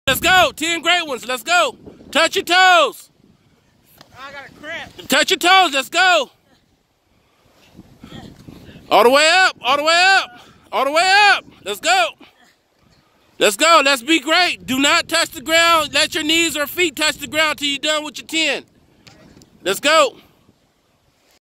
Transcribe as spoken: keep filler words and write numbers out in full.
Let's go. ten great ones. Let's go. Touch your toes. I got a cramp. Touch your toes. Let's go. All the way up. All the way up. All the way up. Let's go. Let's go. Let's be great. Do not touch the ground. Let your knees or feet touch the ground till you're done with your ten. Let's go.